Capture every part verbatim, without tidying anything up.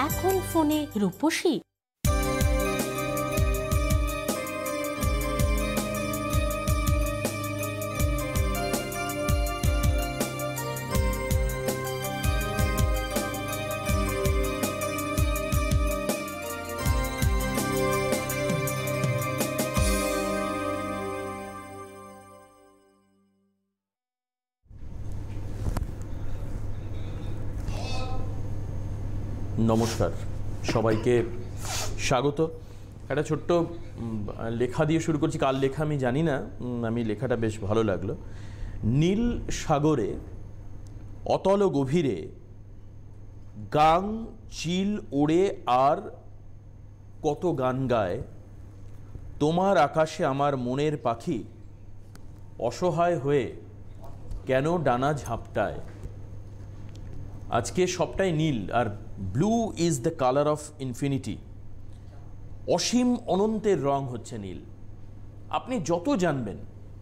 এখন ফোনে রূপসী। নমস্কার সবাইকে, স্বাগত। একটা ছোট্ট লেখা দিয়ে শুরু করছি। কার লেখা আমি জানি না, আমি লেখাটা বেশ ভালো লাগলো। নীল সাগরে অতল গভীরে গাং চিল ওড়ে আর কত গান গায়, তোমার আকাশে আমার মনের পাখি অসহায় হয়ে কেন ডানা ঝাপটায়। আজকে সবটাই নীল, আর blue is the colour of infinity. অসীম অনন্তের রং হচ্ছে নীল। আপনি যত জানবেন,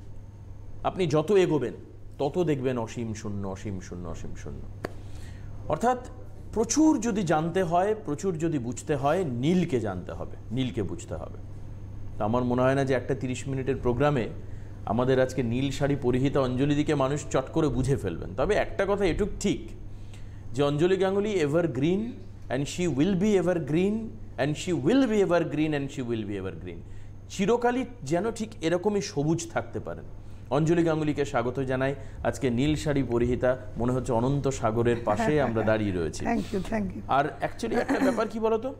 আপনি যত এগোবেন, তত দেখবেন অসীম শূন্য, অসীম শূন্য, অসীম শূন্য। অর্থাৎ প্রচুর যদি জানতে হয়, প্রচুর যদি বুঝতে হয়, নীলকে জানতে হবে, নীলকে বুঝতে হবে। আমার মনে হয় না যে একটা তিরিশ মিনিটের প্রোগ্রামে আমাদের আজকে নীল শাড়ি পরিহিতা অঞ্জলিদিকে মানুষ চট করে বুঝে ফেলবেন। তবে একটা কথা এটুক ঠিক যে Anjali Ganguly evergreen and she will be evergreen and she will be evergreen and she will be evergreen. চিরকালই যেন ঠিক এরকমই সবুজ থাকতে পারেন। অঞ্জলি গাঙ্গুলিকে স্বাগত জানাই। আজকে নীল শাড়ি পরিহিতা, মনে হচ্ছে অনন্ত সাগরের পাশে আমরা দাঁড়িয়ে রয়েছি। আর অ্যাকচুয়ালি একটা ব্যাপার কি বলতো,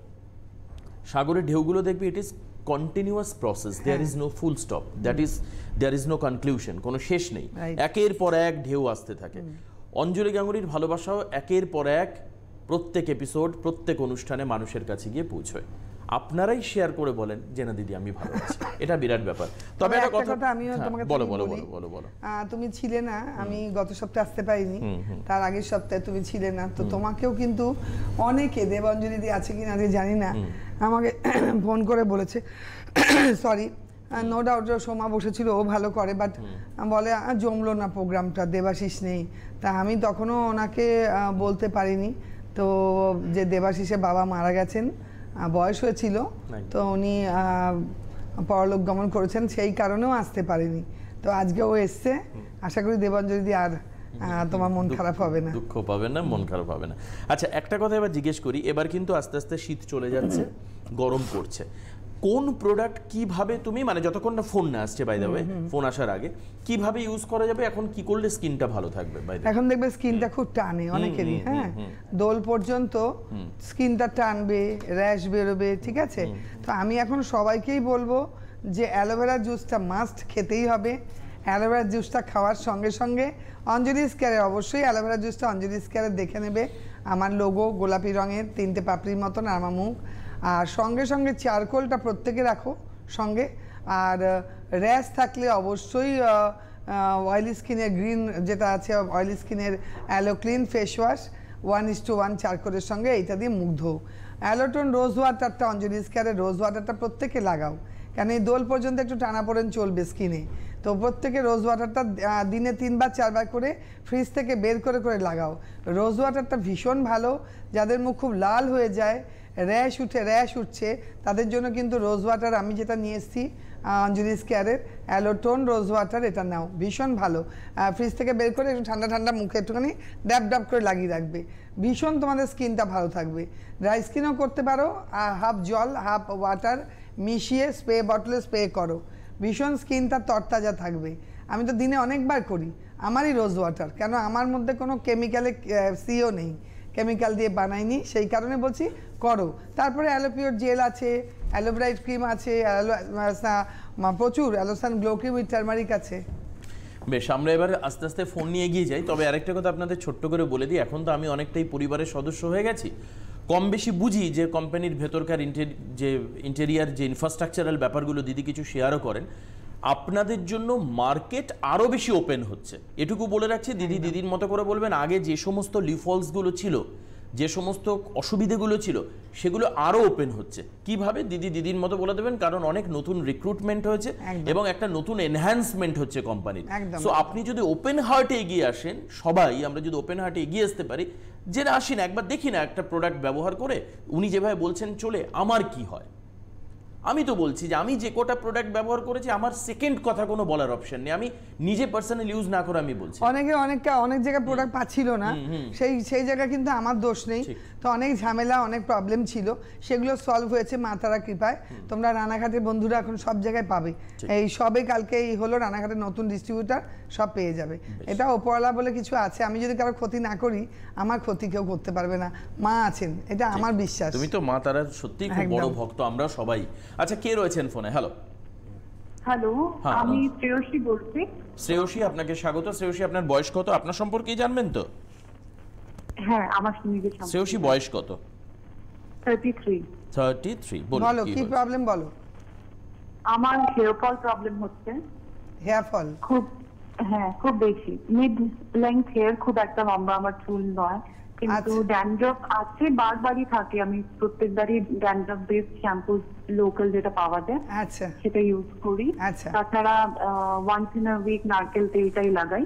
সাগরের ঢেউগুলো দেখবি it is continuous process, there is no full stop, that is there is no conclusion, কোনো শেষ নেই। একের পর এক ঢেউ আসতে থাকে। অঞ্জলি গাঙ্গুলির ভালোবাসাও একের পর এক প্রত্যেক এপিসোড, প্রত্যেক অনুষ্ঠানে মানুষের কাছে গিয়ে পৌঁছয়। আপনারাই শেয়ার করে বলেন যে না দিদি আমি ভালো আছি, এটা বিরাট ব্যাপার। তবে একটা কথা আমিও তোমাকে বলো বলো বলো বলো বলো তুমি ছিলে না, আমি গত সপ্তাহে আসতে পারিনি, তার আগের সপ্তাহে তুমি ছিলে না, তো তোমাকেও কিন্তু অনেকে, দেবাঞ্জলি দি আছে কিনা যে জানি না, আমাকে ফোন করে বলেছে, সরি নো ডাউট সোমা বসেছিল, ও ভালো করে, বাট বলে জমলো না প্রোগ্রামটা, দেবাশিস নেই। তা আমি তখনও ওনাকে বলতে পারিনি তো যে দেবাশিসের বাবা মারা গেছেন, বয়স হয়েছিল, তো উনি পরলোক গমন করেছেন, সেই কারণেও আসতে পারেনি। তো আজকে ও এসছে, আশা করি দেবাঞ্জলি দি আর তোমার মন খারাপ হবে না, দুঃখ পাবে না, মন খারাপ হবে না। আচ্ছা একটা কথা এবার জিজ্ঞেস করি, এবার কিন্তু আস্তে আস্তে শীত চলে যাচ্ছে, গরম পড়ছে, কোন প্রোডাক্ট কিভাবে তুমি, মানে যতক্ষণ না ফোন না আসছে, বাই দ্য ওয়ে ফোন আসার আগে কিভাবে ইউজ করা যাবে, এখন কি করলে স্কিনটা ভালো থাকবে? বাই দ্য ওয়ে এখন দেখবে স্কিনটা খুব টানে অনেকেরই, হ্যাঁ দোল পর্যন্ত স্কিনটা টানবে, র্যাশ বেরোবে, ঠিক আছে? তো আমি এখন সবাইকেই বলবো যে অ্যালোভেরা জুসটা মাস্ট খেতেই হবে। অ্যালোভেরা জুসটা খাওয়ার সঙ্গে সঙ্গে অঞ্জলি স্কোয়ারে, অবশ্যই অ্যালোভেরা জুসটা অঞ্জলি স্কোয়ারে দেখে নেবে, আমার লোগো গোলাপি রঙের তিনটে পাপড়ির মতন আর আমার মুখ। আর সঙ্গে সঙ্গে চারকোলটা প্রত্যেকে রাখো সঙ্গে। আর র্যাশ থাকলে অবশ্যই অয়েলি স্কিনের গ্রিন যেটা আছে, অয়েলি স্কিনের aloe clean face wash one is to one চারকোলের সঙ্গে এইটা দিয়ে মুখ ধো। অ্যালোটন রোজ ওয়াটারটা অঞ্জলি স্কোয়ারে রোজ ওয়াটারটা প্রত্যেকে লাগাও, কারণ এই দোল পর্যন্ত একটু টানাপোড়েন চলবে স্কিনে। তো প্রত্যেকে রোজ ওয়াটারটা দিনে তিনবার চারবার করে ফ্রিজ থেকে বের করে করে লাগাও। রোজ ওয়াটারটা ভীষণ ভালো, যাদের মুখ খুব লাল হয়ে যায়, র্যাশ উঠে র্যাশ উঠছে, তাদের জন্য কিন্তু রোজ ওয়াটার আমি যেটা নিয়ে এসেছি অঞ্জলি স্কোয়ারের অ্যালোটোন রোজ ওয়াটার, এটা নাও, ভীষণ ভালো। ফ্রিজ থেকে বের করে একটু ঠান্ডা ঠান্ডা মুখে একটুখানি ড্যাব ড্যাব করে লাগিয়ে রাখবে, ভীষণ তোমাদের স্কিনটা ভালো থাকবে। ড্রাই স্কিনও করতে পারো, হাফ জল হাফ ওয়াটার মিশিয়ে স্প্রে বটলে স্প্রে করো, ভীষণ স্কিনটা তরতাজা থাকবে। আমি তো দিনে অনেকবার করি আমারই রোজ ওয়াটার, কেন আমার মধ্যে কোনো কেমিক্যালে সিও নেই, কেমিক্যাল দিয়ে বানাইনি, সেই কারণে বলছি করো। তারপরে অ্যালোপিওর জেল আছে, অ্যালোভেরাইট ক্রিম আছে, প্রচুর অ্যালোসান গ্লো ক্রিম উইথ টারমারিক আছে। বেশ, আমরা এবার আস্তে আস্তে ফোন নিয়ে এগিয়ে যাই। তবে আরেকটা কথা আপনাদের ছোট্ট করে বলে দিই, এখন তো আমি অনেকটাই পরিবারের সদস্য হয়ে গেছি, কম বেশি বুঝি যে কোম্পানির ভেতরকার যে ইন্টেরিয়ার যে ইনফ্রাস্ট্রাকচারাল ব্যাপারগুলো দিদি কিছু শেয়ারও করেন। আপনাদের জন্য মার্কেট আরও বেশি ওপেন হচ্ছে, এটুকু বলে রাখছি। দিদি দিদির মতো করে বলবেন, আগে যে সমস্ত লিফলসগুলো ছিল যে সমস্ত অসুবিধাগুলো ছিল সেগুলো আরো ওপেন হচ্ছে। কিভাবে দিদি দিদির মতো বলে দেবেন, কারণ অনেক নতুন রিক্রুটমেন্ট হয়েছে এবং একটা নতুন এনহ্যান্সমেন্ট হচ্ছে কোম্পানির। সো আপনি যদি ওপেন হার্টে এগিয়ে আসেন, সবাই আমরা যদি ওপেন হার্টে এগিয়ে আসতে পারি, যে না আসি না একবার দেখি না একটা প্রোডাক্ট ব্যবহার করে উনি যেভাবে বলছেন চলে, আমার কি হয়। আমি তো বলছি যে আমি যে কোটা প্রোডাক্ট ব্যবহার করেছি আমার সেকেন্ড কথা কোনো বলার অপশন নেই, আমি নিজে পার্সোনাল ইউজ না করে আমি বলছি। অনেকে অনেকটা অনেক জায়গায় প্রোডাক্ট পাচ্ছিল না, সেই সেই জায়গায় কিন্তু আমার দোষ নেই। তো অনেক ঝামেলা অনেক প্রবলেম ছিল, সেগুলো সলভ হয়েছে মা তারা কৃপায়। তোমরা রানাঘাটের বন্ধুরা এখন সব জায়গায় পাবে, এই সবে কালকে এই হলো রানাঘাটের নতুন ডিস্ট্রিবিউটার, সব পেয়ে যাবে। এটা ওপরওয়ালা বলে কিছু আছে, আমি যদি কারো ক্ষতি না করি আমার ক্ষতি কেউ করতে পারবে না, মা আছেন, এটা আমার বিশ্বাস। তুমি তো মা তারার সত্যি খুব বড় ভক্ত, আমরা সবাই। আচ্ছা, কে রয়েছেন ফোনে? হ্যালো হ্যালো, আমি শ্রেয়সী বলছি। শ্রেয়সী, আপনাকে স্বাগত। শ্রেয়সী, আপনার বয়স কত? আপনার সম্পর্কে জানবেন তো? হ্যাঁ, আমার নিজের সম্পর্কে। শ্রেয়সী বয়স কত? তেত্রিশ। তেত্রিশ। বলো কি প্রবলেম বলো। আমার হেয়ার ফল প্রবলেম হচ্ছে। হেয়ার ফল খুব, হ্যাঁ খুব বেশি। মিড লেংথ হেয়ার, খুব একটা লম্বা আমার চুল নয়, কিন্তু ড্যান্ড্রফ আছে, বারবারই থাকে। আমি প্রত্যেকবারই ড্যান্ড্রফ বেস শ্যাম্পু লোকাল যেটা পাওয়া যায় আচ্ছা সেটা ইউজ করি। আচ্ছা, তাছাড়া ওয়ান্স ইন আ উইক নারকেল তেলটাই লাগাই।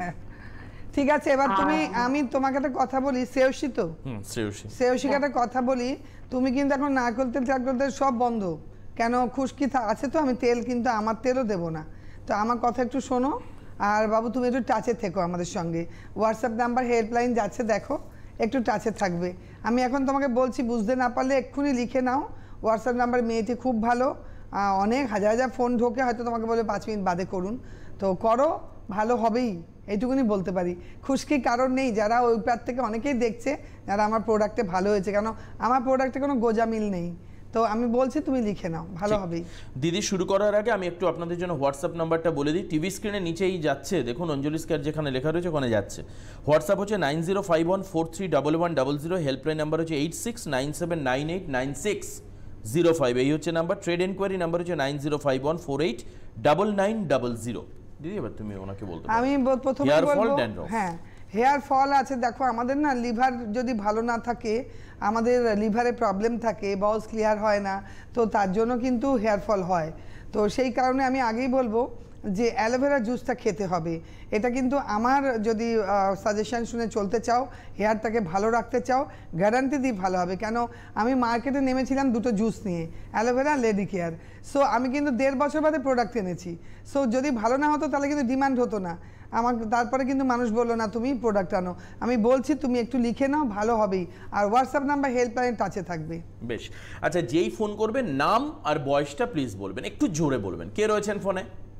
ঠিক আছে, এবার তুমি, আমি তোমাকে একটা কথা বলি, শ্রেয়সী তো, শ্রেয়সী শ্রেয়সীকে একটা কথা বলি, তুমি কিন্তু এখন নারকেল তেল টারকেল তেল সব বন্ধ কেন, খুশকি আছে তো, আমি তেল কিন্তু আমার তেলও দেবো না। তো আমার কথা একটু শোনো, আর বাবু তুমি একটু টাচে থেকো আমাদের সঙ্গে। হোয়াটসঅ্যাপ নাম্বার হেল্পলাইন যাচ্ছে, দেখো একটু টাচে থাকবে। আমি এখন তোমাকে বলছি, বুঝতে না পারলে এক্ষুনি লিখে নাও হোয়াটসঅ্যাপ নাম্বার। মেয়েটি খুব ভালো, অনেক হাজার হাজার ফোন ঢোকে, হয়তো তোমাকে বলে পাঁচ মিনিট বাদে করুন, তো করো, ভালো হবেই, এইটুকুনি বলতে পারি। খুশকি কারণ নেই, যারা ওই পার থেকে অনেকেই দেখছে যারা আমার প্রোডাক্টে ভালো হয়েছে, কেন আমার প্রোডাক্টে কোনো গোজামিল নেই। তো আমি বলছি তুমি লিখে নাও, ভালো হবেই। দিদি, শুরু করার আগে আমি একটু আপনাদের জন্য হোয়াটসঅ্যাপ নাম্বারটা বলে দিই। টিভি স্ক্রিনে নিচেই যাচ্ছে, দেখুন অঞ্জলি স্কয়ার যেখানে লেখা রয়েছে ওখানে যাচ্ছে। হোয়াটসঅ্যাপ হচ্ছে nine zero five one four three double one double zero, helpline number হচ্ছে eight six nine seven nine eight nine six zero five, এই হচ্ছে নাম্বার। ট্রেড এনকোয়ারি নাম্বার হচ্ছে nine zero five one four eight double nine double zero. দিদি, এবার তুমি ওনাকে বলতে পারো। আমি প্রথমে বলবো, হ্যাঁ হেয়ার ফল আছে, দেখো আমাদের না লিভার যদি ভালো না থাকে, আমাদের লিভারে প্রবলেম থাকে, বাউলস ক্লিয়ার হয় না, তো তার জন্য কিন্তু হেয়ার ফল হয়। তো সেই কারণে আমি আগেই বলবো যে অ্যালোভেরা জুসটা খেতে হবে। এটা কিন্তু আমার যদি সাজেশন শুনে চলতে চাও, হেয়ারটাকে ভালো রাখতে চাও, গ্যারান্টি দিই ভালো হবে। কেন, আমি মার্কেটে নেমেছিলাম দুটো জুস নিয়ে, অ্যালোভেরা, লেডি কেয়ার। সো আমি কিন্তু দেড় বছর বাদে প্রোডাক্ট এনেছি। সো যদি ভালো না হতো তাহলে কিন্তু ডিমান্ড হতো না আমার, তারপরে কিন্তু মানুষ বললো না তুমি প্রোডাক্ট আনো। আমি বলছি তুমি একটু লিখে নাও, ভালো হবেই। আর হোয়াটসঅ্যাপ নাম্বার হেল্পলাইন টাচে থাকবে। বেশ, আচ্ছা, যেই ফোন করবেন নাম আর বয়সটা প্লিজ বলবেন, একটু জোরে বলবেন। কে রয়েছেন ফোনে?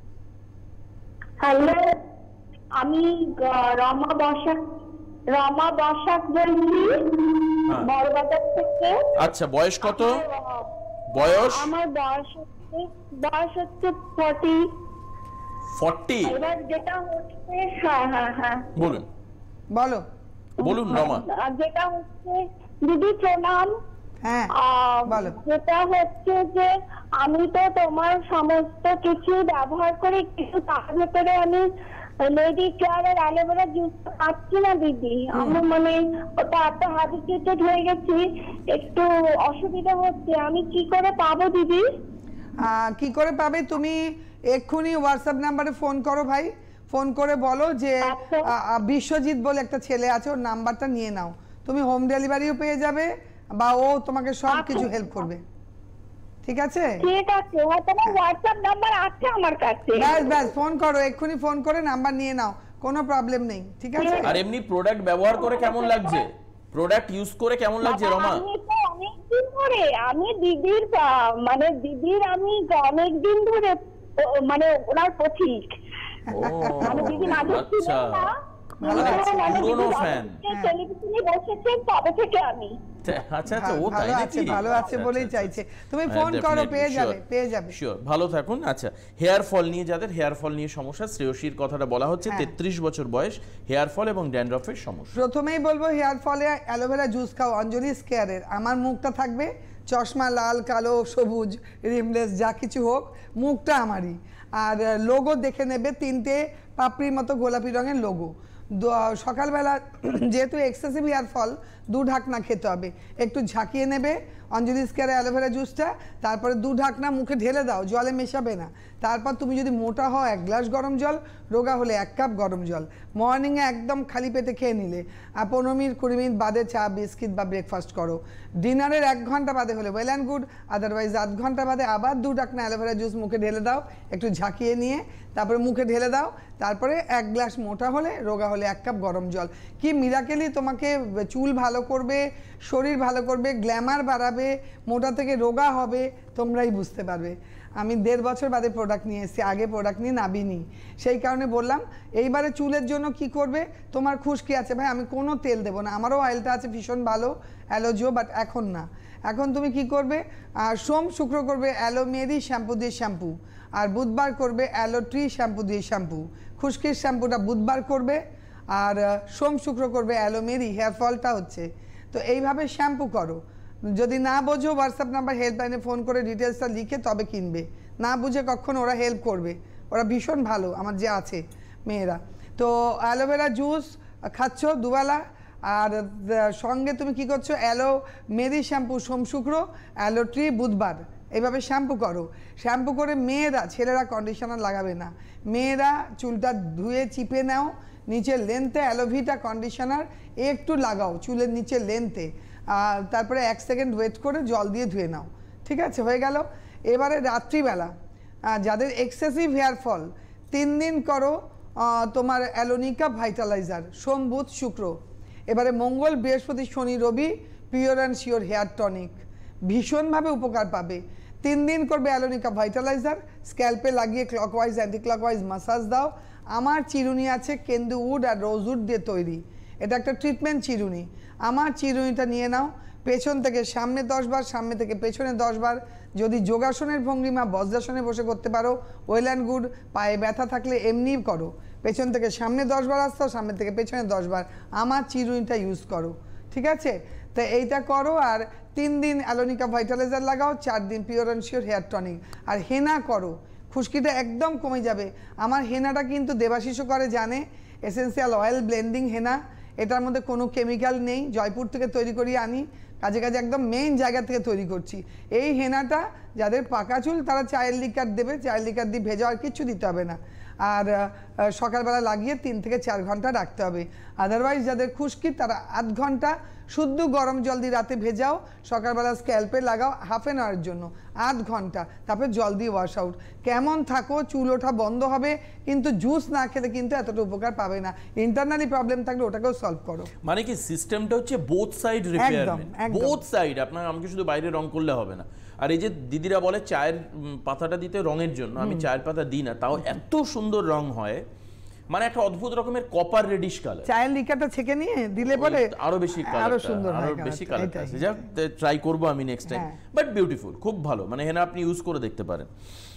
হ্যালো, আমি রমা বসাক, রমা বসাক বলছি বড়বাজার থেকে। আচ্ছা, বয়স কত? বয়স আমার বয়স হচ্ছে বয়স হচ্ছে ফর্টি। ফর্টি? এবার যেটা হচ্ছে, হ্যাঁ হ্যাঁ হ্যাঁ বলুন বলো বলুন রমা। যেটা হচ্ছে দিদি প্রণাম। হ্যাঁ বলো। যেটা হচ্ছে যে আমি তো তোমার সমস্ত কিছু ব্যবহার করি, কিন্তু তার ভেতরে আমি লেডি কেয়ার আর অ্যালোভেরা জুস পাচ্ছি না দিদি। আমার মানে ওটা এত হ্যাবিটেটেড হয়ে গেছি, একটু অসুবিধা হচ্ছে। আমি কি করে পাবো দিদি? কি করে পাবে, তুমি এক্ষুনি হোয়াটসঅ্যাপ নাম্বারে ফোন করো ভাই, ফোন করে বলো যে বিশ্বজিৎ বলে একটা ছেলে আছে, ওর নাম্বারটা নিয়ে নাও। তুমি হোম ডেলিভারিও পেয়ে যাবে, বা ও তোমাকে সব কিছু হেল্প করবে। ঠিক আছে, ঠিক আছে, তোমার হোয়াটসঅ্যাপ নাম্বার আছে আমার কাছে। ব্যাস ব্যাস ফোন করো, এক্ষুনি ফোন করে নাম্বার নিয়ে নাও, কোনো প্রবলেম নেই। ঠিক আছে। আর এমনি প্রোডাক্ট ব্যবহার করে কেমন লাগছে, প্রোডাক্ট ইউজ করে কেমন লাগছে রমা? আমি তো অনেকদিন ধরে, আমি দিদির মানে দিদির আমি অনেকদিন ধরে মানে ওনার পথিক। মানে দিদি মাঝে ছিলেন না, পুরনো ফ্যান, টেলিভিশনে বসেছেন তবে থেকে আমি। আচ্ছা আচ্ছা, ও তাই নাকি? ভালো আছে বলেই চাইছে, তুমি ফোন করো, পেয়ে যাবে পেয়ে যাবে। শিওর, ভালো থাকুন। আচ্ছা, হেয়ার ফল নিয়ে, যাদের হেয়ার ফল নিয়ে সমস্যা, শ্রেয়সীর কথাটা বলা হচ্ছে, তেত্রিশ বছর বয়স, হেয়ার ফল এবং ড্যান্ড্রফের সমস্যা। প্রথমেই বলবো হেয়ার ফলে অ্যালোভেরা জুস খাও, অঞ্জলি স্কেয়ারের। আমার মুখটা থাকবে চশমা, লাল কালো সবুজ রিমলেস যা কিছু হোক, মুখটা আমারই। আর লোগো দেখে নেবে, তিনটে পাপড়ির মতো গোলাপি রঙের লোগো। সকালবেলা যেহেতু এক্সেসিভ হেয়ার ফল, দু ঢাকনা খেতে হবে। একটু ঝাঁকিয়ে নেবে অঞ্জলি স্কোয়ারে অ্যালোভেরা জুসটা, তারপরে দু ঢাকনা মুখে ঢেলে দাও, জলে মেশাবে না। তারপর তুমি যদি মোটা হও এক গ্লাস গরম জল, রোগা হলে এক কাপ গরম জল, মর্নিংয়ে একদম খালি পেটে খেয়ে নিলে, আর পনেরো মিনিট কুড়ি মিনিট বাদে চা বিস্কিট বা ব্রেকফাস্ট করো। ডিনারের এক ঘন্টা বাদে হলে ওয়েল অ্যান্ড গুড, আদারওয়াইজ আধ ঘন্টা বাদে আবার দু ঢাকনা অ্যালোভেরা জুস মুখে ঢেলে দাও, একটু ঝাঁকিয়ে নিয়ে তারপরে মুখে ঢেলে দাও। তারপরে এক গ্লাস মোটা হলে, রোগা হলে এক কাপ গরম জল। কি মিরাকেলি তোমাকে চুল ভালো করবে, শরীর ভালো করবে, গ্ল্যামার বাড়াবে, মোটা থেকে রোগা হবে, তোমরাই বুঝতে পারবে। আমি দেড় বছর বাদে প্রোডাক্ট নিয়ে এসেছি, আগে প্রোডাক্ট নিয়ে নাবিনি, সেই কারণে বললাম। এইবারে চুলের জন্য কি করবে, তোমার খুশকি আছে ভাই, আমি কোনো তেল দেবো না, আমারও অয়েলটা আছে ভীষণ ভালো অ্যালোজিও, বাট এখন না। এখন তুমি কি করবে, সোম শুক্র করবে অ্যালোমেরি শ্যাম্পু দিয়ে শ্যাম্পু, আর বুধবার করবে অ্যালো ট্রি শ্যাম্পু দিয়ে শ্যাম্পু। খুশকির শ্যাম্পুটা বুধবার করবে, আর সোম শুক্র করবে অ্যালোমেরি, হেয়ার ফলটা হচ্ছে। তো এইভাবে শ্যাম্পু করো। যদি না বোঝো হোয়াটসঅ্যাপ নাম্বার হেল্পলাইনে ফোন করে ডিটেলসটা লিখে তবে কিনবে, না বুঝে কখন ওরা হেল্প করবে, ওরা ভীষণ ভালো আমার যে আছে মেয়েরা। তো অ্যালোভেরা জুস খাচ্ছ দুবেলা, আর সঙ্গে তুমি কি করছো, অ্যালো মেরি শ্যাম্পু সোম শুক্র, অ্যালো ট্রি বুধবার, এইভাবে শ্যাম্পু করো। শ্যাম্পু করে মেয়েরা, ছেলেরা কন্ডিশনার লাগাবে না, মেয়েরা চুলটা ধুয়ে চিপে নাও, নিচের লেন্থে অ্যালোভিটা কন্ডিশনার একটু লাগাও চুলের নিচের লেন্থে, আর তারপরে এক সেকেন্ড ওয়েট করে জল দিয়ে ধুয়ে নাও, ঠিক আছে, হয়ে গেল। এবারে রাত্রিবেলা যাদের এক্সেসিভ হেয়ার ফল, তিন দিন করো তোমার অ্যালোনিকা ভাইটালাইজার, সোম বুধ শুক্র। এবারে মঙ্গল বৃহস্পতি শনি রবি pure and sure hair tonic, ভীষণভাবে উপকার পাবে। তিন দিন করবে অ্যালোনিকা ভাইটালাইজার, স্ক্যাল্পে লাগিয়ে ক্লকওয়াইজ অ্যান্টি ক্লকওয়াইজ মাসাজ দাও। আমার চিরুনি আছে কেন্দু উড আর রোজউড দিয়ে তৈরি, এটা একটা ট্রিটমেন্ট চিরুনি। আমার চিরুনিটা নিয়ে নাও, পেছন থেকে সামনে দশ বার, সামনে থেকে পেছনে দশ বার। যদি যোগাসনের ভঙ্গিমা বজ্রাসনে বসে করতে পারো ওয়েল অ্যান্ড গুড, পায়ে ব্যথা থাকলে এমনি করো, পেছন থেকে সামনে দশ বার আসতো, সামনে থেকে পেছনে দশ বার। আমার চিরুনিটা ইউজ করো, ঠিক আছে। তো এইটা করো, আর তিন দিন অ্যালোনিকা ভাইটালাইজার লাগাও, চার দিন pure and sure hair tonic. আর হেনা করো, খুশকিটা একদম কমে যাবে। আমার হেনাটা কিন্তু দেবাশিসও করে জানে, এসেন্সিয়াল অয়েল ব্লেন্ডিং হেনা, এটার মধ্যে কোনো কেমিক্যাল নেই, জয়পুর থেকে তৈরি করিয়ে আনি, কাজে কাজে একদম মেইন জায়গা থেকে তৈরি করছি। এই হেনাটা যাদের পাকা চুল তারা চায়ের লিকার দেবে, চায়ের লিকার দিয়ে ভেজা, আর কিচ্ছু দিতে হবে না। আর সকালবেলা লাগিয়ে তিন থেকে চার ঘন্টা রাখতে হবে। আদারওয়াইজ যাদের খুশকি তারা আধ ঘন্টা শুদ্ধ গরম জল দিয়ে রাতে ভেজাও, সকালবেলা স্ক্যাল্পে লাগাও হাফ অ্যান আওয়ারের জন্য, আধ ঘন্টা, তারপরে জল দিয়ে ওয়াশ আউট। কেমন থাকো, চুল ওঠা বন্ধ হবে, কিন্তু জুস না খেলে কিন্তু এতটা উপকার পাবে না। ইন্টারনালি প্রবলেম থাকলে ওটাকেও সলভ করো। মানে কি সিস্টেমটা হচ্ছে both side repairment, both side. আপনার আমাকে শুধু বাইরে রং করলে হবে না। আর এই যে দিদিরা বলে চায়ের পাতাটা দিতে রঙের জন্য, আমি চায়ের পাতা দিই না, তাও এত সুন্দর রং হয়, মানে একটা অদ্ভুত রকমের কপার রেডিশ কালার। চায়ের লিকারটা ছেঁকে নিয়ে দিলে পরে আরো বেশি কালার, আরো সুন্দর হয়, আরো বেশি কালার আসে। যা ট্রাই করব আমি নেক্সট টাইম, বাট বিউটিফুল, খুব ভালো। মানে হেনা আপনি ইউজ করে দেখতে পারেন।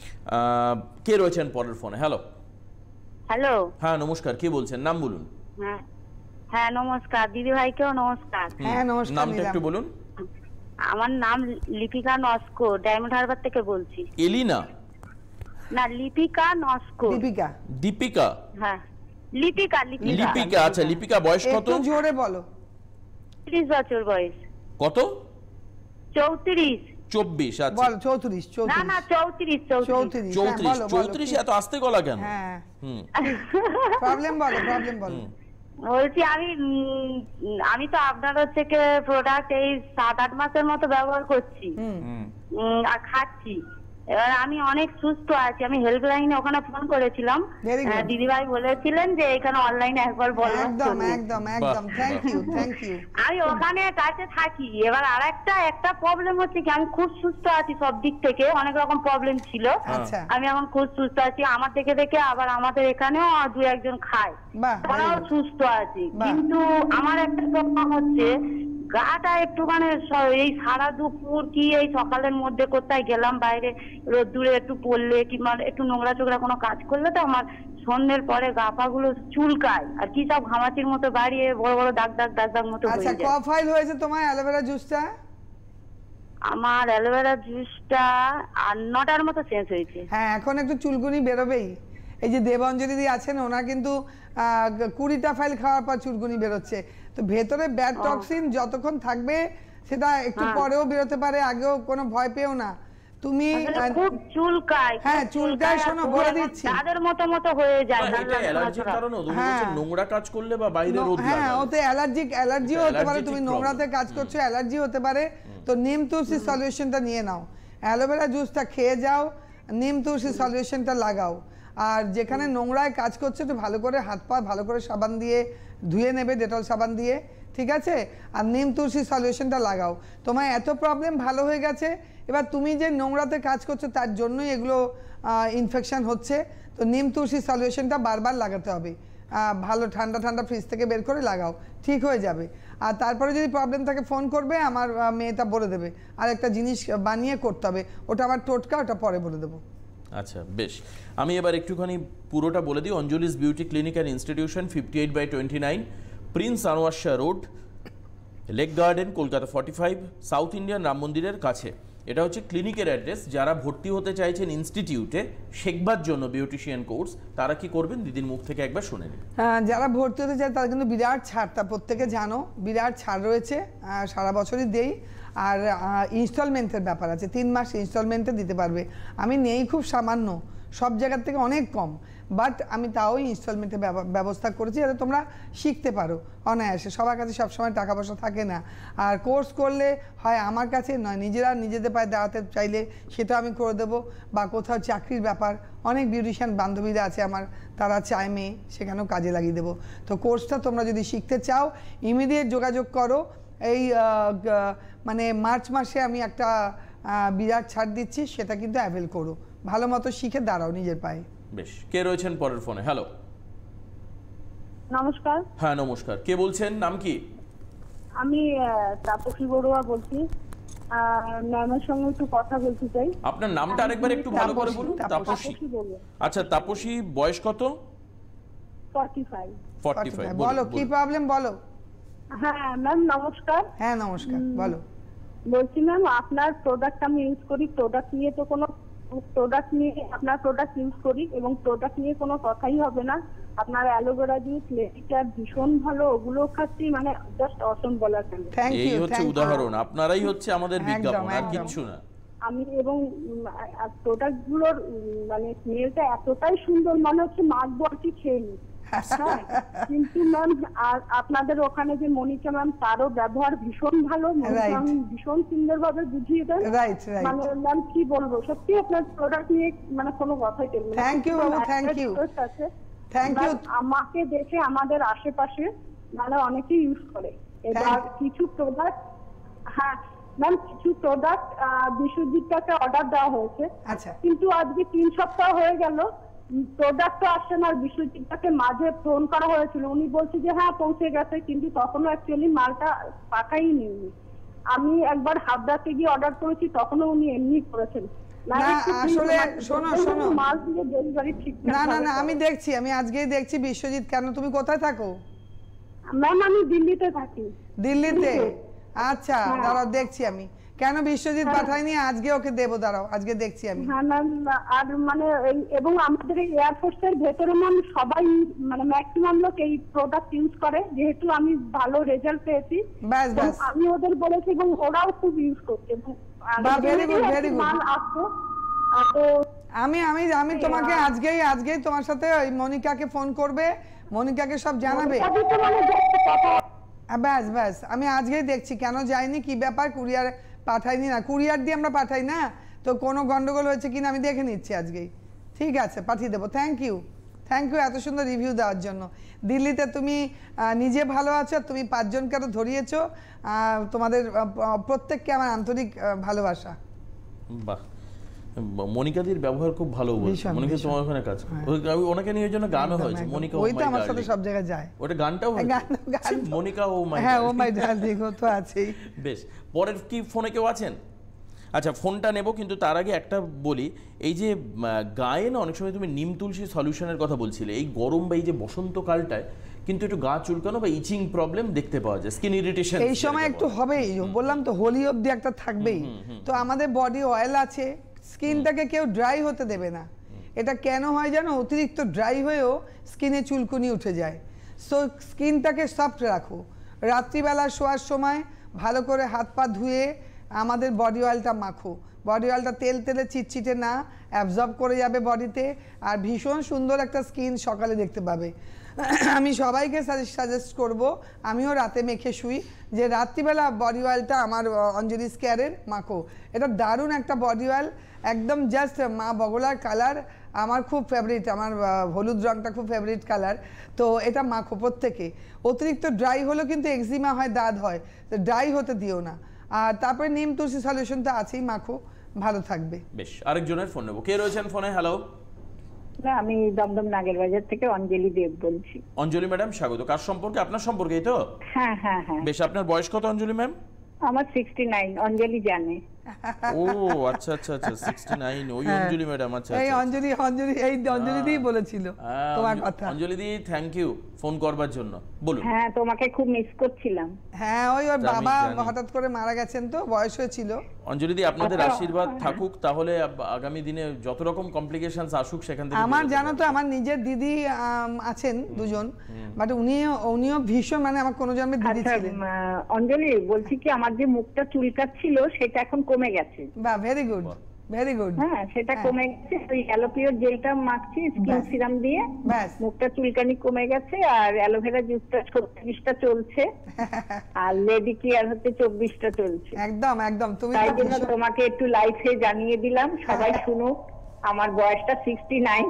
কে রয়েছেন পরের ফোনে? হ্যালো হ্যালো হ্যাঁ নমস্কার, কে বলছেন? নাম বলুন। হ্যাঁ হ্যাঁ নমস্কার দিদি ভাইকেও নমস্কার। হ্যাঁ নমস্কার। নামটা একটু বলুন। আমার নাম লিপিকা নস্কো, ডায়মন্ড হারবার থেকে বলছি। এলিনা না, লিপিকা নস্কো। দীপিকা। দীপিকা? হ্যাঁ লিপিকা। লিপিকা লিপিকা, আচ্ছা। লিপিকা বয়স কত? একটু জোরে বলো। ত্রিশ বছর বয়স। কত? চৌত্রিশ। চব্বিশ। আচ্ছা বল চৌত্রিশ। না না চৌত্রিশ। চৌত্রিশ। চৌত্রিশ। চৌত্রিশ এত আস্তে গলা কেন? হ্যাঁ হুম প্রবলেম বলো, প্রবলেম বলো। বলছি আমি আমি তো আপনার হচ্ছে প্রোডাক্ট এই সাত আট মাসের মতো ব্যবহার করছি আর খাচ্ছি। এবার আমি অনেক সুস্থ আছি। আমি হেল্পলাইনে ওখানে ফোন করেছিলাম, দিদিভাই বলেছিলেন যে এখানে অনলাইনে একবার বলবো। একদম একদম একদম থ্যাংক ইউ থ্যাংক ইউ। আমি ওখানে কাছে থাকি। এবার আর একটা একটা প্রবলেম হচ্ছে কি, আমি খুব সুস্থ আছি সব দিক থেকে, অনেক রকম প্রবলেম ছিল, আমি এখন খুব সুস্থ আছি। আমার দেখে দেখে আবার আমাদের এখানেও দু একজন খায়, তারাও সুস্থ আছি। কিন্তু আমার একটা প্রবলেম হচ্ছে গাটা একটু মানে এই সারা দুপুর কি এই সকালের মধ্যে কোথায় গেলাম বাইরে রোদ্দুরে একটু পড়লে কিংবা একটু নোংরা চোংরা কোনো কাজ করলে তো আমার সন্ধ্যের পরে গা পা গুলো চুলকায় আর কি সব ঘামাচির মতো বাড়িয়ে বড় বড় দাগ দাগ দাগ দাগ মতো হয়ে যায়। আচ্ছা ক ফাইল হয়েছে তোমার অ্যালোভেরা জুসটা? আমার অ্যালোভেরা জুসটা আর নটার মতো শেষ হয়েছে। হ্যাঁ এখন একটু চুলকুনি বেরোবেই। এই যে দেবাঞ্জলি দি আছেন ওনার কিন্তু কুড়িটা ফাইল খাওয়ার পর চুলকুনি বেরোচ্ছে। তো ভেতরে ব্যাড টক্সিন যতক্ষণ থাকবে সেটা একটু পরেও বেরোতে পারে, আগেও কোনো ভয় পেও না। তুমি খুব চুলকায়, হ্যাঁ চুলকায়, শোনো বলে দিচ্ছি তাদের মতো মতো হয়ে যায়। এটা অ্যালার্জির কারণে তুমি বলছো নোংরা কাজ করলে বা বাইরে রোদ লাগলে, হ্যাঁ ওতে অ্যালার্জিক অ্যালার্জিও হতে পারে, তুমি নোংরাতে কাজ করছো অ্যালার্জি হতে পারে। তো নিম তুলসী সলিউশনটা নিয়ে নাও, অ্যালোভেরা জুসটা খেয়ে যাও, নিম তুলসী সলিউশনটা লাগাও। আর যেখানে নোংরায় কাজ করছো একটু ভালো করে হাত পা ভালো করে সাবান দিয়ে ধুয়ে নেবে, ডেটল সাবান দিয়ে, ঠিক আছে? আর নিম তুলসী সলিউশনটা লাগাও। তোমার এত প্রবলেম ভালো হয়ে গেছে, এবার তুমি যে নোংরাতে কাজ করছো তার জন্যই এগুলো ইনফেকশন হচ্ছে। তো নিম তুলসী সলিউশনটা বারবার লাগাতে হবে, ভালো ঠান্ডা ঠান্ডা ফ্রিজ থেকে বের করে লাগাও, ঠিক হয়ে যাবে। আর তারপরে যদি প্রবলেম থাকে ফোন করবে, আমার মেয়েটা বলে দেবে। আর একটা জিনিস বানিয়ে করতে হবে, ওটা আমার টোটকা, ওটা পরে বলে দেবো। আচ্ছা বেশ, আমি এবার একটুখানি পুরোটা বলে দিই। Anjali's beauty clinic and institution, fifty eight by twenty nine prince Anwar Shah road, lake garden, Kolkata forty five, south Indian Ram মন্দিরের কাছে। এটা হচ্ছে ক্লিনিকের অ্যাড্রেস। যারা ভর্তি হতে চাইছেন ইনস্টিটিউটে শেখবার জন্য বিউটিশিয়ান কোর্স, তারা কি করবেন দিদির মুখ থেকে একবার শুনে নিন। যারা ভর্তি হতে চায় তারা কিন্তু বিরাট ছাড়টা, প্রত্যেকে জানো বিরাট ছাড় রয়েছে, সারা বছরই দেই। আর ইনস্টলমেন্টের ব্যাপার আছে, তিন মাস ইনস্টলমেন্টে দিতে পারবে। আমি নেই খুব সামান্য, সব জায়গার থেকে অনেক কম, বাট আমি তাও ইনস্টলমেন্টের ব্যবস্থা করেছি যাতে তোমরা শিখতে পারো অনায়াসে। সবার কাছে সবসময় টাকা পয়সা থাকে না। আর কোর্স করলে হয় আমার কাছে নয়, নিজেরা নিজেদের পায়ে দাঁড়াতে চাইলে সেটা আমি করে দেবো, বা কোথাও চাকরির ব্যাপার, অনেক বিউটিশিয়ান বান্ধবীরা আছে আমার, তারা চায় মেয়ে, সেখানেও কাজে লাগিয়ে দেবো। তো কোর্সটা তোমরা যদি শিখতে চাও ইমিডিয়েট যোগাযোগ করো। এই মানে মার্চ মাসে আমি একটা বিরাট ছাড় দিচ্ছি, সেটা কিন্তু অ্যাভেল করো, ভালো মতো শিখে দাঁড়াও নিজের পায়ে। বেশ, কে রয়েছেন পরের ফোনে? হ্যালো, নমস্কার। হ্যাঁ নমস্কার, কে বলছেন, নাম কি? আমি তাপসী বড়ুয়া বলছি, ম্যামের সঙ্গে একটু কথা বলতে চাই। আপনার নামটা আরেকবার একটু ভালো করে বলুন। তাপসী। আচ্ছা তাপসী, বয়স কত? Forty five. ফর্টি ফাইভ, বলো কি প্রবলেম বলো। হ্যাঁ ম্যাম নমস্কার। হ্যাঁ নমস্কার, বলো। বলছি ম্যাম আপনার প্রোডাক্ট আমি ইউজ করি, প্রোডাক্ট নিয়ে তো কোনো প্রোডাক্ট নিয়ে আপনার প্রোডাক্ট ইউজ করি এবং প্রোডাক্ট নিয়ে কোনো কথাই হবে না। আপনার অ্যালোভেরা জুস, লেডিকেয়ার ভীষণ ভালো, ওগুলো খাচ্ছি, মানে জাস্ট অসম বলার জন্য। এই হচ্ছে উদাহরণ, আপনারাই হচ্ছে আমাদের বিজ্ঞাপন, আর কিছু না। আমি এবং প্রোডাক্ট গুলোর মানে স্মেলটা এতটাই সুন্দর, মনে হচ্ছে মাখবো আর কি খেয়ে নি। কিন্তু ম্যাম আর আপনাদের ওখানে যে মনিকা ম্যাম, তারও ব্যবহার ভীষণ ভালো, ভীষণ সুন্দর ভাবে বুঝিয়ে দেন। মানে ম্যাম কি বলবো, সত্যি আপনার প্রোডাক্ট নিয়ে মানে কোনো কথাই চলবে না। থ্যাংক ইউ বাবু, থ্যাংক ইউ, থ্যাংক ইউ। আমাকে দেখে আমাদের আশেপাশে মানে অনেকেই ইউজ করে। এবার কিছু প্রোডাক্ট, হ্যাঁ ম্যাম কিছু প্রোডাক্ট বিশ্বজিৎ কাছে অর্ডার দেওয়া হয়েছে, আচ্ছা, কিন্তু আজকে তিন সপ্তাহ হয়ে গেল প্রোডাক্ট আসছে না। বিশ্বজিৎটাকে মাঝে ফোন করা হয়েছিল, উনি বলছে যে হ্যাঁ পৌঁছে গেছে, কিন্তু তখনও অ্যাকচুয়ালি মালটা পাঠাই নিইনি। আমি একবার হাবড়াতে গিয়ে অর্ডার করেছি, তখনও উনি এমনি করেছেন। না আসলে শোনো শোনো, না না না আমি দেখছি, আমি আজকেই দেখছি। বিশ্বজিৎ কেন, তুমি কোথায় থাকো? ম্যাম আমি দিল্লিতে থাকি। দিল্লিতে? আচ্ছা দাঁড়াও দেখছি আমি, কেন বিশ্বজিৎ পাঠায়নি, আজকে ওকে দেবো, দাঁড়াও আজকে দেখছি আমি। হ্যাঁ ম্যাম, আর মানে এবং আমাদের এই এয়ারফোর্স এর ভেতরে ম্যাম সবাই মানে ম্যাক্সিমাম লোক এই প্রোডাক্ট ইউজ করে, যেহেতু আমি ভালো রেজাল্ট পেয়েছি। ব্যাস ব্যাস, আমি ওদের বলেছি এবং ওরাও খুব ইউজ করছে। Very good, very good. তো আমি আমি আমি তোমাকে আজকেই আজকেই তোমার সাথে ওই মনিকাকে ফোন করবে, মনিকাকে সব জানাবে। ব্যাস ব্যাস, আমি আজকেই দেখছি কেন যায়নি, কি ব্যাপার, কুরিয়ার পাঠাইনি না, কুরিয়ার দিয়ে আমরা পাঠাই না তো, কোনো গন্ডগোল হয়েছে কিনা আমি দেখে নিচ্ছি আজকেই। ঠিক আছে, পাঠিয়ে দেবো। থ্যাংক ইউ, থ্যাংক ইউ এত সুন্দর রিভিউ দেওয়ার জন্য। দিল্লিতে তুমি নিজে ভালো আছো, তুমি পাঁচজনকে আরো ধরিয়েছো, তোমাদের প্রত্যেককে আমার আন্তরিক ভালোবাসা। বাহ, মনিকাদির ব্যবহার খুব ভালো। মনিকা তোমার ওখানে কাজ, ওনাকে নিয়ে জন্য গানও হয়েছে, মনিকা ও মাই ডার্লিং, আমার সাথে সব জায়গায় যায়, ওটা গানটাও হয়েছে মনিকা ও মাই, হ্যাঁ ও মাই ডার্লিং তো আছেই। বেশ, পরের কি ফোনে কেউ আছেন? আচ্ছা ফোনটা নেব, কিন্তু তার আগে একটা বলি, এই যে গায়ে না অনেক সময় তুমি নিম তুলসী সলিউশনের কথা বলছিলে, এই গরম বা এই যে বসন্তকালটায় কিন্তু একটু গা চুলকানো বা ইচিং প্রবলেম দেখতে পাওয়া যায়, স্কিন ইরিটেশন এই সময় একটু হবেই, বললাম তো হোলি অবধি একটা থাকবেই। তো আমাদের বডি অয়েল আছে, স্কিনটাকে কেউ ড্রাই হতে দেবে না। এটা কেন হয় জানো, অতিরিক্ত ড্রাই হয়েও স্কিনে চুলকুনি উঠে যায়। সো স্কিনটাকে সফট রাখো, রাত্রিবেলা শোয়ার সময় ভালো করে হাত পা ধুয়ে আমাদের বডি অয়েলটা মাখো। বডি অয়েলটা তেল তেলে চিটচিটে না, অ্যাবজর্ব করে যাবে বডিতে, আর ভীষণ সুন্দর একটা স্কিন সকালে দেখতে পাবে। আমি সবাইকে সাজেস্ট করব, আমিও রাতে মেখে শুই, যে রাত্রিবেলা বডি অয়েলটা আমার অঞ্জলি স্কেয়ারের মাখো। এটা দারুণ একটা বডি অয়েল, একদম জাস্ট মা বগলার কালার, আমার খুব ফেভারিট, আমার হলুদ রঙটা খুব ফেভারিট কালার। তো এটা মাখো প্রত্যেকে। অতিরিক্ত ড্রাই হলেও কিন্তু এক্সিমা হয়, দাঁত হয়, তো ড্রাই হতে দিও না। আর তারপরে নিম তুলসী সলিউশন তো আছেই, মাখো, ভালো থাকবে। বেশ, আরেকজনের ফোন নেব। কে রয়েছেন ফোনে? হ্যালো, আমি দমদম নাগেরবাজার থেকে অঞ্জলি দেব বলছি। অঞ্জলি ম্যাডাম স্বাগত। কার সম্পর্কে? আপনার সম্পর্কেই তো? হ্যাঁ হ্যাঁ হ্যাঁ। বেশ, আপনার বয়স কত অঞ্জলি ম্যাম? আমার সিক্সটি নাইন, অঞ্জলি জানে। ও আচ্ছা আচ্ছা আচ্ছা, সিক্সটি নাইন, ওই অঞ্জলি ম্যাডাম। আচ্ছা, এই অঞ্জলি অঞ্জলি এই অঞ্জলি দিই বলেছিল তোমার কথা। অঞ্জলি দি, থ্যাংক ইউ ফোন করবার জন্য। বলুন। হ্যাঁ, তোমাকে খুব মিস করছিলাম। হ্যাঁ, ওই ওর বাবা হঠাৎ করে মারা গেছেন, তো বয়স হয়েছিল। অঞ্জলি দি, আপনাদের আশীর্বাদ থাকুক, তাহলে আগামী দিনে যত রকম কমপ্লিকেশনস আসুক সেখান থেকে। আমার জানো তো, আমার নিজের দিদি আছেন দুজন, বাট উনি উনিও ভীষণ, মানে আমার কোনো জন্মের দিদি ছিলেন। অঞ্জলি বলছি কি, আমার যে মুখটা চুলকাচ্ছিল সেটা এখন কমে গেছে। বাহ, ভেরি গুড ভেরি গুড। হ্যাঁ, সেটা কমে গেছে। ওই অ্যালোপিওর জেলটা মাখছি স্কিন সিরাম দিয়ে, মুখটা চুলকানি কমে গেছে। আর অ্যালোভেরা জুসটা ছত্রিশটা চলছে, আর লেডি কেয়ার হচ্ছে চব্বিশটা চলছে। একদম একদম। তুমি তাই জন্য তোমাকে একটু লাইফে জানিয়ে দিলাম, সবাই শুনুক। আমার বয়সটা সিক্সটি নাইন,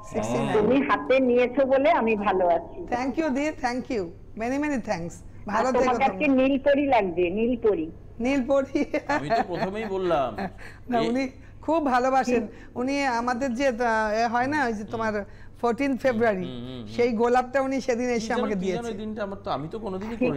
তুমি হাতে নিয়েছো বলে আমি ভালো আছি। থ্যাংক ইউ দি, thank you, many many thanks. ভালো থেকো। তোমাকে আজকে নীলপরি লাগবে, নীলপরি। নীলপরি, আমি তো প্রথমেই বললাম না উনি খুব ভালোবাসেন। উনি আমাদের যে হয় না, ওই যে তোমার ফোরটিন ফেব্রুয়ারি, সেই গোলাপটা উনি সেদিন এসে আমাকে দিয়েছে। ওই দিনটা আমার তো, আমি তো কোনোদিনই ঠিক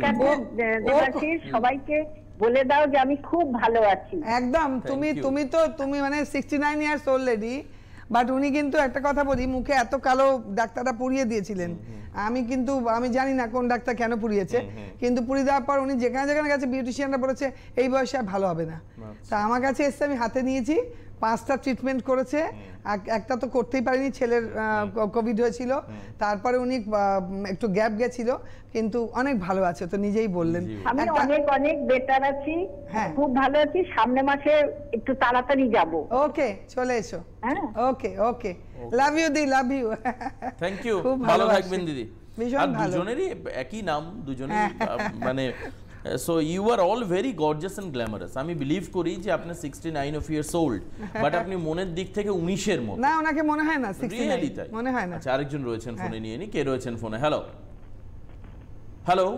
আছে, সবাইকে বলে দাও যে আমি খুব ভালো আছি। একদম। তুমি তুমি তো তুমি মানে sixty nine years old lady, but উনি কিন্তু একটা কথা বলি, মুখে এত কালো ডাক্তাররা পুড়িয়ে দিয়েছিলেন। আমি কিন্তু আমি জানি না কোন ডাক্তার কেন পুড়িয়েছে, কিন্তু পুড়িয়ে দেওয়ার পর উনি যেখানে যেখানে গেছে বিউটিশিয়ানরা বলেছে এই বয়সে আর ভালো হবে না। তা আমার কাছে এসে আমি হাতে নিয়েছি, পাঁচটা ট্রিটমেন্ট করেছে, একটা তো করতেই পারিনি, ছেলের কোভিড হয়েছিল, তারপরে উনি একটু গ্যাপ গেছিল, কিন্তু অনেক ভালো আছে, তো নিজেই বললেন। আমি অনেক অনেক বেটার আছি, খুব ভালো আছি। সামনে মাসে একটু তাড়াতাড়ি যাব। ওকে, চলে এসো। ওকে ওকে, লাভ ইউ দি, লাভ ইউ। থ্যাংক ইউ, ভালো থাকবেন দিদি। ভীষণ ভালো। দুজনেরই একই নাম, দুজনেই মানে so you are all very gorgeous and glamorous. আমি বিলিভ করি যে আপনি sixty nine of years old, but আপনি মনের দিক থেকে উনিশের মতো। না, ওনাকে মনে হয় না সিক্সটি নাইন, মনে হয় না। আচ্ছা, আরেকজন রয়েছেন ফোনে, নিয়ে নি। কে রয়েছেন ফোনে? হ্যালো হ্যালো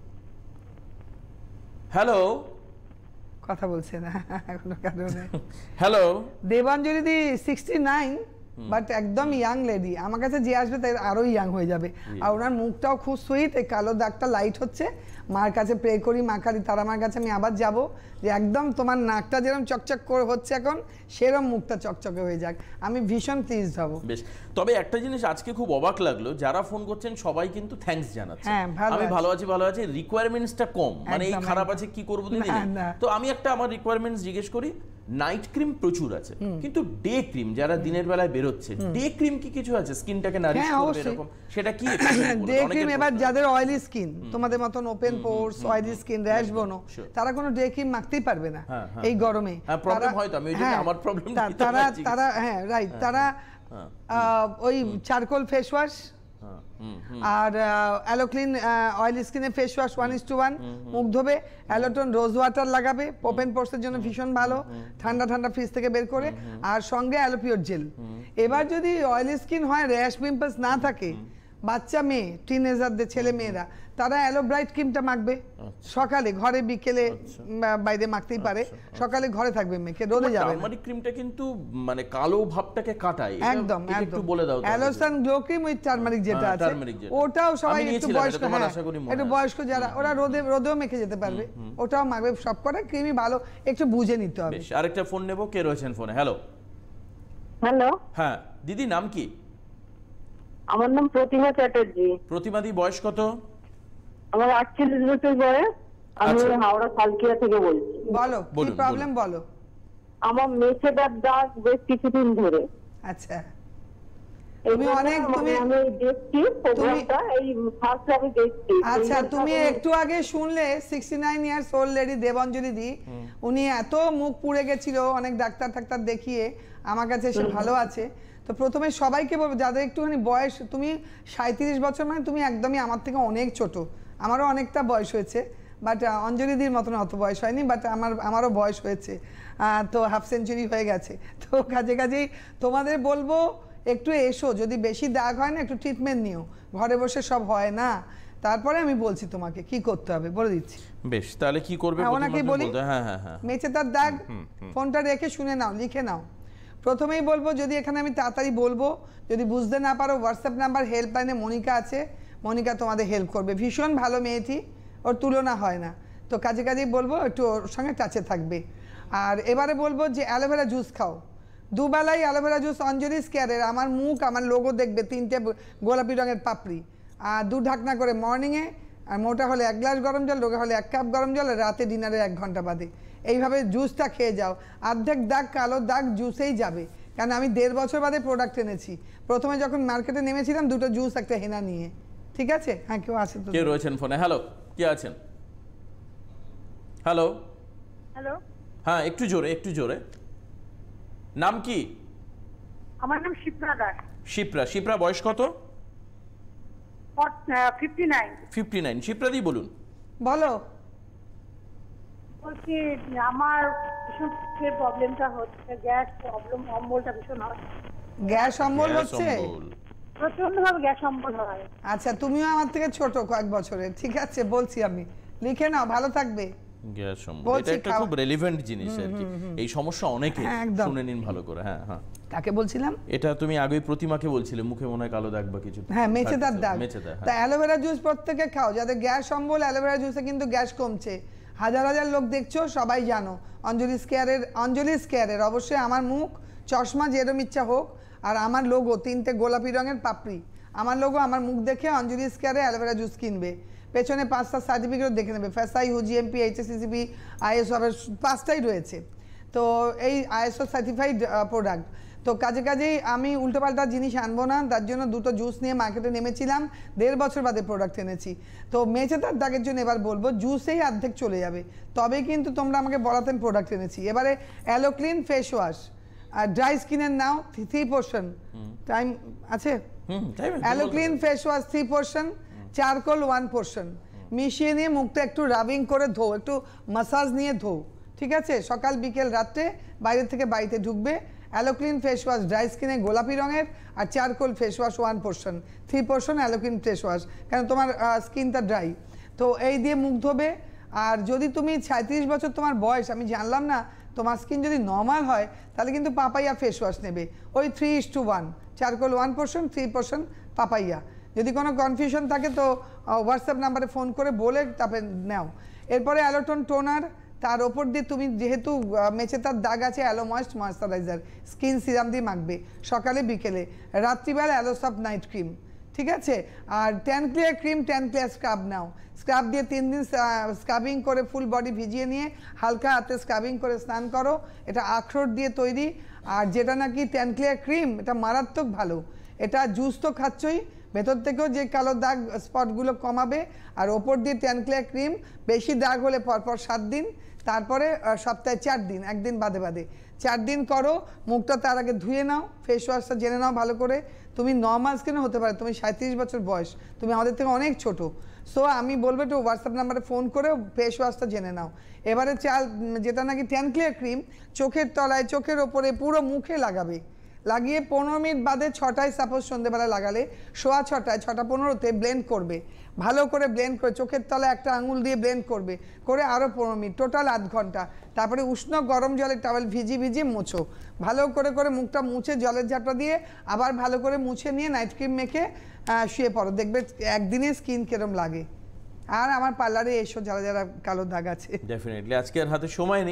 হ্যালো, কথা বলছে না কোনো কারণে। হ্যালো, দেবাঞ্জলি দি সিক্সটি নাইন, বাট একদম ইয়াং লেডি। আমার কাছে যে আসবে তাই আরো ইয়াং হয়ে যাবে। আর ওনার মুখটাও খুব সুইট, এই কালো দাগটা লাইট হচ্ছে। মার কাছে প্রে করি, মা কালী তারা মার কাছে আমি আবার যাব, যে একদম তোমার নাকটা যেরকম চকচক করে হচ্ছে এখন, সেরকম মুখটা চকচকে হয়ে যাক। আমি ভীষণ প্লিজড হব। বেশ, তবে একটা জিনিস আজকে খুব অবাক লাগলো, যারা ফোন করছেন সবাই কিন্তু থ্যাঙ্কস জানাচ্ছে। হ্যাঁ, আমি ভালো আছি ভালো আছি, রিকোয়ারমেন্টসটা কম, মানে এই খারাপ আছে কি করবো দিদি। তো আমি একটা আমার রিকোয়ারমেন্টস জিজ্ঞেস করি। নাইট ক্রিম প্রচুর আছে, কিন্তু ডে ক্রিম যারা দিনের বেলায় বেরোচ্ছে, ডে ক্রিম কি কিছু আছে স্কিনটাকে নারিশ করবে এরকম? সেটা কি ডে ক্রিম? এবার যাদের অয়েলি স্কিন, তোমাদের মতন open pores, oily skin, rash বনো, তারা কোনো ডে ক্রিম মাখতেই পারবে না এই গরমে। হ্যাঁ, প্রবলেম হয় তো, আমি ওই জন্য আমার প্রবলেম তারা তারা হ্যাঁ রাইট, তারা ওই চারকোল ফেস ওয়াশ আর অ্যালোক্লিন অয়েল স্কিনের face wash one is to one, মুখ ধোবে, অ্যালোটন রোজ ওয়াটার লাগাবে, ওপেন পোর্সের জন্য ভীষণ ভালো, ঠান্ডা ঠান্ডা ফ্রিজ থেকে বের করে, আর সঙ্গে অ্যালোপিওর জেল। এবার যদি অয়েল স্কিন হয়, র্যাশ পিম্পলস না থাকে, বাচ্চা মেয়ে, টিনেজারদের ছেলে মেয়েরা, তারা অ্যালো ব্রাইট ক্রিমটা মাখবে সকালে, ঘরে, বিকেলে বাইরে মাখতেই পারে, সকালে ঘরে থাকবে মেখে, রোদে যাবে না। টারমারিক ক্রিমটা কিন্তু মানে কালো ভাবটাকে কাটায়, একদম একটু বলে দাও। অ্যালোসান গ্লো ক্রিম উইথ টারমারিক যেটা আছে, ওটাও সবাই একটু বয়স্ক, হ্যাঁ একটু বয়স্ক যারা, ওরা রোদে রোদেও মেখে যেতে পারবে, ওটাও মাখবে। সবকটা ক্রিমই ভালো, একটু বুঝে নিতে হবে। বেশ, আরেকটা ফোন নেব। কে রয়েছেন ফোনে? হ্যালো হ্যালো, হ্যাঁ দিদি, নাম কি? আমার নাম প্রতিমা চ্যাটার্জি। প্রতিমা দি, বয়স কত? আমার আটচল্লিশ বছর বয়স। আমি হাওড়া সালকিয়া থেকে বলছি। বলো কি প্রবলেম, বলো। আমার মেছেদার দাগ বেশ কিছুদিন ধরে। আচ্ছা, তুমি অনেক তুমি আমি দেখছি প্রোগ্রামটা, এই ফার্স্ট আমি দেখছি। আচ্ছা, তুমি একটু আগে শুনলে sixty nine years old lady Debanjali দি, উনি এত মুখ পুড়ে গেছিল অনেক ডাক্তার টাক্তার দেখিয়ে, আমার কাছে এসে ভালো আছে। তো প্রথমে সবাইকে বলবো যাদের একটুখানি বয়স, তুমি সাঁত্রিশ বছর মানে তুমি একদমই আমার থেকে অনেক ছোট, আমারও অনেকটা বয়স হয়েছে, বাট অঞ্জলিদির মতন অত বয়স হয়নি, বাট আমার আমারও বয়স হয়েছে, তো হাফ সেঞ্চুরি হয়ে গেছে। তো কাজে কাজেই তোমাদের বলবো একটু এসো, যদি বেশি দাগ হয় না একটু ট্রিটমেন্ট নিও, ঘরে বসে সব হয় না। তারপরে আমি বলছি তোমাকে কি করতে হবে, বলে দিচ্ছি। বেশ, তাহলে কি করবে? ওনাকে বলি, হ্যাঁ হ্যাঁ হ্যাঁ, মেচে তার দাগ, ফোনটা রেখে শুনে নাও, লিখে নাও। প্রথমেই বলবো, যদি এখানে আমি তাড়াতাড়ি বলবো, যদি বুঝতে না পারো হোয়াটসঅ্যাপ নাম্বার হেল্পলাইনে মনিকা আছে, মনিকা তোমাদের হেল্প করবে, ভীষণ ভালো মেয়েটি, ওর তুলনা হয় না। তো কাজে কাজেই বলবো একটু ওর সঙ্গে টাচে থাকবে। আর এবারে বলবো যে অ্যালোভেরা জুস খাও, দুবেলাই অ্যালোভেরা জুস অঞ্জলি স্কেয়ারের, আমার মুখ আমার লোগো দেখবে, তিনটে গোলাপি রঙের পাপড়ি, আর দু ঢাকনা করে মর্নিংয়ে, আর মোটা হলে এক গ্লাস গরম জল, রোগা হলে এক কাপ গরম জল, আর রাতে ডিনারের এক ঘন্টা বাদে এইভাবে জুসটা খেয়ে যাও। অর্ধেক দাগ কালো দাগ জুসেই যাবে, কারণ আমি দেড় বছর বাদে প্রোডাক্ট এনেছি। প্রথমে যখন মার্কেটে নেমেছিলাম দুটো জুস একটা হেনা নিয়ে। ঠিক আছে, হ্যাঁ কেউ আছে তো? কে রয়েছেন ফোনে? হ্যালো, কে আছেন? হ্যালো হ্যালো, হ্যাঁ একটু জোরে, একটু জোরে। নাম কি? আমার নাম শিপ্রা দাস। শিপ্রা, শিপ্রা বয়স কত? Fifty nine. Fifty nine. Shipra দি বলুন। বলো। বলছি আমার ভীষণ প্রবলেমটা হচ্ছে, গ্যাস প্রবলেম, অম্বলটা ভীষণ হয়। গ্যাস অম্বল হচ্ছে? প্রচন্ড ভাবে গ্যাস অম্বল হয়। আচ্ছা, তুমিও আমার থেকে ছোট কয়েক বছরের, ঠিক আছে বলছি আমি, লিখে নাও, ভালো থাকবে। গ্যাস অম্বল এটা একটা খুব রেলেভেন্ট জিনিস আর কি, এই সমস্যা অনেকে শুনে নিন ভালো করে। হ্যাঁ হ্যাঁ, কাকে বলছিলাম? এটা তুমি আগেই প্রতিমাকে বলছিলে, মুখে মনে হয় কালো দাগ বা কিছু। হ্যাঁ, মেচেদার দাগ। তা অ্যালোভেরা জুস প্রত্যেকে খাও, যাদের গ্যাস অম্বল, অ্যালোভেরা জুসে কিন্তু গ্যাস কমছে। হাজার হাজার লোক দেখছো, সবাই জানো অঞ্জলি স্কেয়ারের, অঞ্জলি স্কেয়ারের অবশ্যই আমার মুখ, চশমা যেরম ইচ্ছা হোক, আর আমার লোগো তিনটে গোলাপি রঙের পাপড়ি, আমার লোগো, আমার মুখ দেখে অঞ্জলি স্কেয়ারে অ্যালোভেরা জুস কিনবে। পেছনে পাঁচটা সার্টিফিকেট দেখে নেবে, ফ্যাসাই, হুজিএমপি, এইচএসসিসিপি, আইএসও, পাঁচটাই রয়েছে। তো এই আইএসও সার্টিফাইড প্রোডাক্ট। তো কাজে কাজেই আমি উল্টোপাল্টা জিনিস আনবো না, তার জন্য দুটো জুস নিয়ে মার্কেটে নেমেছিলাম, দেড় বছর বাদে প্রোডাক্ট এনেছি। তো মেচে তার দাগের জন্য এবার বলবো জুসেই অর্ধেক চলে যাবে, তবে কিন্তু তোমরা আমাকে বলাতেন প্রোডাক্ট এনেছি। এবারে অ্যালোক্লিন ফেস ওয়াশ, আর ড্রাই স্কিনের নাও থ্রি পোর্শন, টাইম আছে? Aloe clean face wash three portion, charcoal one portion, মিশিয়ে নিয়ে মুখটা একটু রাবিং করে ধো, একটু মাসাজ নিয়ে ধো, ঠিক আছে? সকাল বিকেল রাত্রে বাইরে থেকে বাড়িতে ঢুকবে। অ্যালোক্লিন ফেস ওয়াশ ড্রাই স্কিনে গোলাপি রঙের, আর charcoal face wash one portion, three portion aloe clean face wash, কারণ তোমার স্কিনটা ড্রাই। তো এই দিয়ে মুখ ধোবে। আর যদি তুমি সাঁত্রিশ বছর তোমার বয়স, আমি জানলাম না, তোমার স্কিন যদি নর্মাল হয় তাহলে কিন্তু পাপাইয়া ফেস ওয়াশ নেবে, ওই three is to one, charcoal one portion, three portion papaya. যদি কোনো কনফিউশন থাকে তো হোয়াটসঅ্যাপ নাম্বারে ফোন করে বলে তারপরে নাও। এরপরে অ্যালোটন টোনার, তার ওপর দিয়ে তুমি যেহেতু মেচে তার দাগ আছে, aloe moist moisturiser skin serum দিয়ে মাখবে সকালে বিকেলে, রাত্রিবেলা অ্যালোসফট নাইট ক্রিম, ঠিক আছে? আর tan clear cream, tan clear scrub নাও, স্ক্রাব দিয়ে তিন দিন স্ক্রাবিং করে ফুল বডি ভিজিয়ে নিয়ে হালকা হাতে স্ক্রাবিং করে স্নান করো, এটা আখরোট দিয়ে তৈরি। আর যেটা নাকি ট্যান ক্লিয়ার ক্রিম, এটা মারাত্মক ভালো, এটা জুস তো খাচ্ছই, ভেতর থেকেও যে কালো দাগ স্পটগুলো কমাবে। আর ওপর দিয়ে ট্যান ক্লিয়ার ক্রিম, বেশি দাগ হলে পরপর সাত দিন, তারপরে সপ্তাহে চার দিন, একদিন বাদে বাদে চার দিন করো। মুখটা তার আগে ধুয়ে নাও, ফেস ওয়াশটা জেনে নাও ভালো করে। তুমি নর্মাল স্কিনে হতে পারে, তুমি সাঁত্রিশ বছর বয়স, তুমি আমাদের থেকে অনেক ছোট। সো আমি বলবো একটু হোয়াটসঅ্যাপ নাম্বারে ফোন করে ফেস ওয়াশটা জেনে নাও। এবারে চাল যেটা নাকি ট্যান ক্লিয়ার ক্রিম, চোখের তলায়, চোখের ওপরে, পুরো মুখে লাগাবে। লাগিয়ে পনেরো মিনিট বাদে ছটায়, সাপোজ সন্ধ্যেবেলা লাগালে, সোয়া ছটায়, ছটা পনেরোতে ব্লেন্ড করবে, ভালো করে ব্লেন্ড করে চোখের তলায় একটা আঙুল দিয়ে ব্লেন্ড করবে, করে আরও পনেরো মিনিট, টোটাল আধ ঘন্টা। তারপরে উষ্ণ গরম জলে টাওয়েল ভিজিয়ে ভিজিয়ে মুছো, ভালো করে করে মুখটা মুছে জলের ঝাপটা দিয়ে আবার ভালো করে মুছে নিয়ে নাইট ক্রিম মেখে শুয়ে পড়ো, দেখবে একদিনে স্কিন কিরম লাগে। আর আমার পার্লারে এসো যারা যারা কালো দাগ আছে। ডেফিনেটলি। আজকে আর হাতে সময় নেই,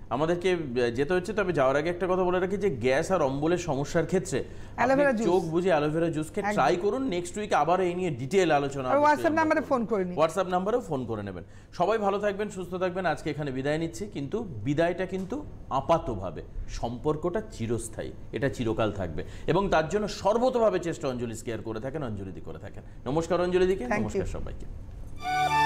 আমাদেরকে যেতে হচ্ছে, তবে যাওয়ার আগে একটা কথা বলে রাখি যে গ্যাস আর অম্বলের সমস্যার ক্ষেত্রে অ্যালোভেরা জুস, চোখ বুঝে অ্যালোভেরা জুসকে ট্রাই করুন। নেক্সট উইক আবার এই নিয়ে ডিটেইল আলোচনা হবে। হোয়াটসঅ্যাপ নম্বরে ফোন করে নিন, হোয়াটসঅ্যাপ নম্বরেও ফোন করে নেবেন। সবাই ভালো থাকবেন, সুস্থ থাকবেন। আজকে এখানে বিদায় নিচ্ছি, কিন্তু বিদায়টা কিন্তু আপাতভাবে, সম্পর্কটা চিরস্থায়ী, এটা চিরকাল থাকবে এবং তার জন্য সর্বতভাবে চেষ্টা অঞ্জলি স্কেয়ার করে থাকেন, অঞ্জলিদি করে থাকেন। নমস্কার অঞ্জলিদিকে, নমস্কার সবাইকে।